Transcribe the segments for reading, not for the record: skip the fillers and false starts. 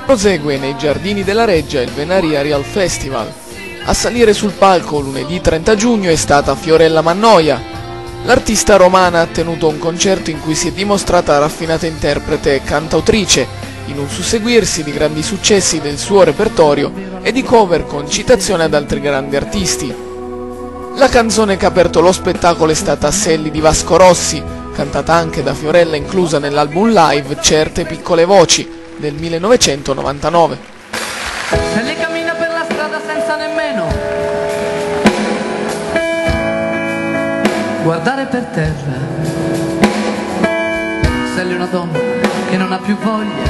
Prosegue nei giardini della Reggia il Venaria Real Festival. A salire sul palco lunedì 30 giugno è stata Fiorella Mannoia. L'artista romana ha tenuto un concerto in cui si è dimostrata raffinata interprete e cantautrice, in un susseguirsi di grandi successi del suo repertorio e di cover con citazioni ad altri grandi artisti. La canzone che ha aperto lo spettacolo è stata Selli di Vasco Rossi, cantata anche da Fiorella inclusa nell'album live Certe piccole voci del 1999. Se lei cammina per la strada senza nemmeno guardare per terra, se lei è una donna che non ha più voglia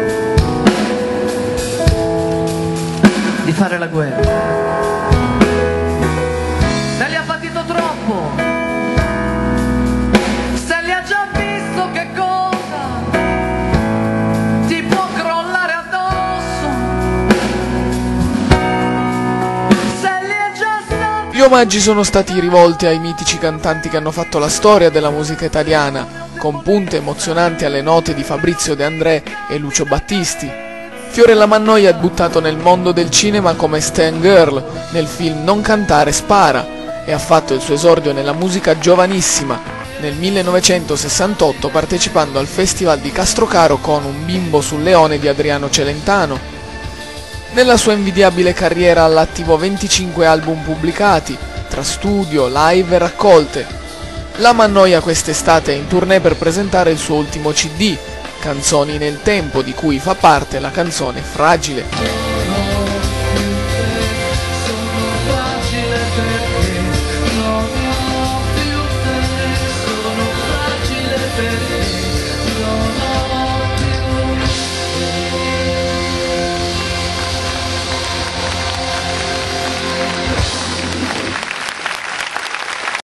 di fare la guerra, se le ha patito troppo, se le ha già visto che cosa ti può crollare addosso, se le è già stato... Gli omaggi sono stati rivolti ai mitici cantanti che hanno fatto la storia della musica italiana, con punte emozionanti alle note di Fabrizio De André e Lucio Battisti. Fiorella Mannoia è buttato nel mondo del cinema come Stan Girl nel film Non cantare spara e ha fatto il suo esordio nella musica giovanissima, nel 1968 partecipando al Festival di Castrocaro con Un bimbo sul leone di Adriano Celentano. Nella sua invidiabile carriera ha all'attivo 25 album pubblicati, tra studio, live e raccolte. La Mannoia quest'estate è in tournée per presentare il suo ultimo CD, Canzoni nel tempo, di cui fa parte la canzone Fragile. Sono fragile perché